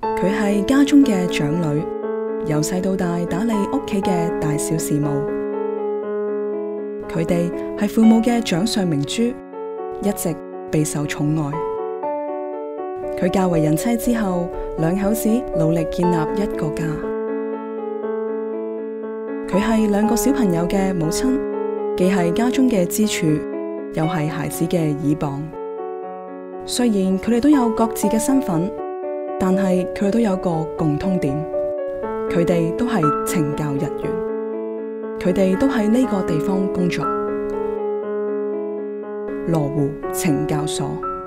佢係家中嘅長女，由細到大打理屋企嘅大小事務。佢哋係父母嘅掌上明珠，一直備受寵愛。佢嫁為人妻之後，兩口子努力建立一個家。佢係兩個小朋友嘅母親，既係家中嘅支柱，又係孩子嘅倚傍。雖然佢哋都有各自嘅身份，但係佢哋都有個共通點，佢哋都係懲教人員，佢哋都喺呢個地方工作——羅湖懲教所。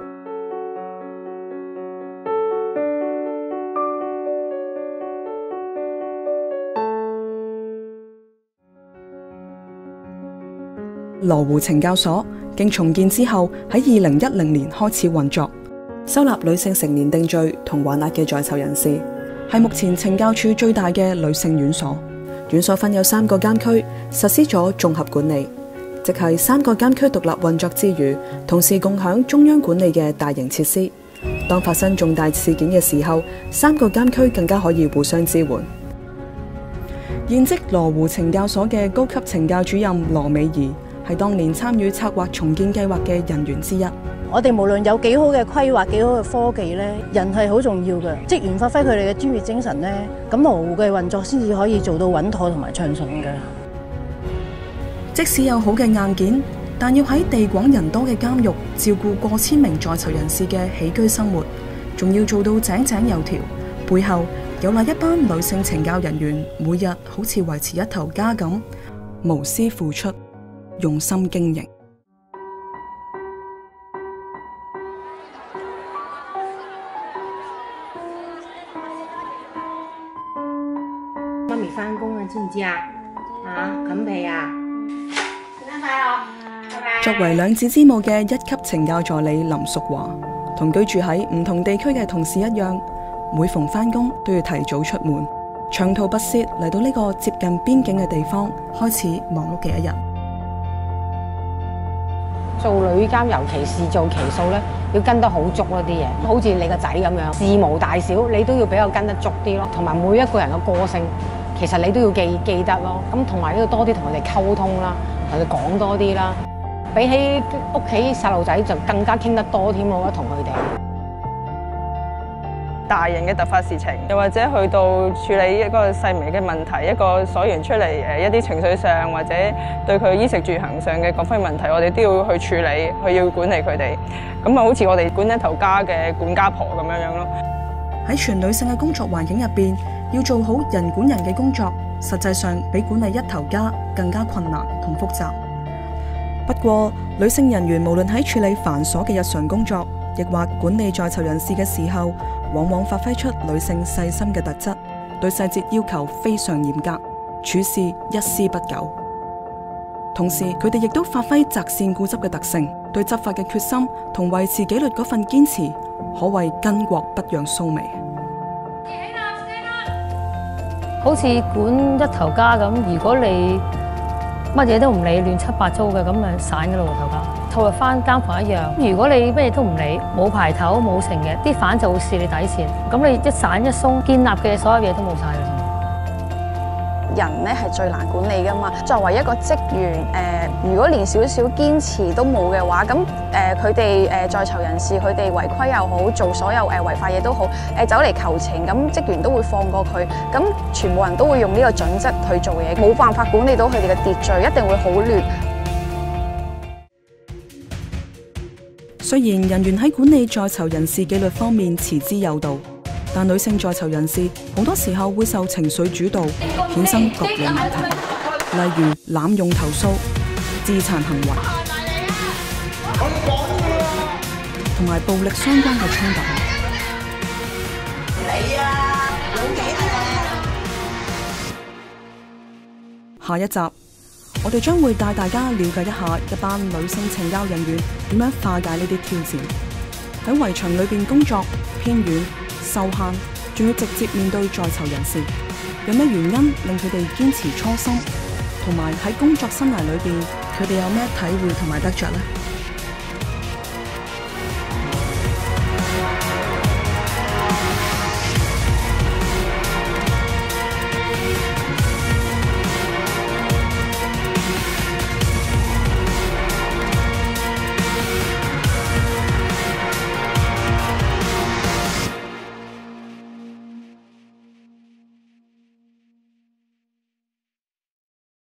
羅湖懲教所經重建之後，喺2010年開始運作，收納女性成年定罪同還押嘅在囚人士，係目前懲教處最大嘅女性院所。院所分有3個監區，實施咗綜合管理，即係3個監區獨立運作之餘，同時共享中央管理嘅大型設施。當發生重大事件嘅時候，3個監區更加可以互相支援。現職羅湖懲教所嘅高級懲教主任羅美儀，係當年參與策劃重建計劃嘅人員之一。 我哋無論有幾好嘅規劃、幾好嘅科技咧，人係好重要嘅。職員發揮佢哋嘅專業精神咧，咁羅湖嘅運作先至可以做到穩妥同埋暢順嘅。即使有好嘅硬件，但要喺地廣人多嘅監獄照顧過千名在囚人士嘅起居生活，仲要做到井井有條，背後有賴一班女性懲教人員每日好似維持一頭家咁，無私付出，用心經營。 媽咪返工啊，知唔知啊？冚被啊！聖誕快樂！拜拜。 作為兩子之母嘅1級懲教助理林淑華，同居住喺唔同地區嘅同事一樣，每逢返工都要提早出門，長途跋涉嚟到呢個接近邊境嘅地方，開始忙碌嘅一日。 做女監，尤其是做期數咧，要跟得好足咯啲嘢，好似你個仔咁樣，事無大小你都要比較跟得足啲咯，同埋每一個人嘅個性，其實你都要記得咯。咁同埋都要多啲同佢哋溝通啦，同佢哋講多啲啦。比起屋企細路仔就更加傾得多添，我覺得同佢哋。 大型嘅突發事情，又或者去到處理一個細微嘅問題，一個所員出嚟一啲情緒上或者對佢衣食住行上嘅各方面問題，我哋都要去處理，去要管理佢哋。咁啊，好似我哋管一頭家嘅管家婆咁樣咯。 喺全女性嘅工作環境入邊，要做好人管人嘅工作，實際上比管理一頭家更加困難同複雜。不過，女性人員無論喺處理繁瑣嘅日常工作，亦或管理在囚人士嘅時候，往往發揮出女性細心嘅特質，對細節要求非常嚴格，處事一絲不苟。同時，佢哋亦都發揮擇善固執嘅特性，對執法嘅決心同維持紀律嗰份堅持，可謂巾幗不讓鬚眉。 好似管一頭家咁，如果你乜嘢都唔理，亂七八糟嘅，咁咪散嘅咯，頭家。套入翻監房一樣，如果你乜嘢都唔理，冇排頭冇成嘅，啲犯就會試你底線，咁你一散一鬆，建立嘅所有嘢都冇晒啦。 人咧係最難管理噶嘛，作為一個職員，如果連少少堅持都冇嘅話，咁佢哋在囚人士佢哋違規又好，做所有違法嘢都好，走嚟求情，咁職員都會放過佢，咁全部人都會用呢個準則去做嘢，冇辦法管理到佢哋嘅秩序，一定會好亂。 雖然人員喺管理在囚人士紀律方面持之有道，但女性在囚人士好多時候會受情緒主導，衍生各樣問題，例如濫用投訴、自殘行為，同埋暴力相關嘅衝突。下一集，我哋將會帶大家了解一下一班女性懲教人員點樣化解呢啲挑戰。喺圍牆裏邊工作，偏遠、受限，仲要直接面對在囚人士，有咩原因令佢哋堅持初心？同埋喺工作生涯裏邊，佢哋有咩體會同埋得着呢？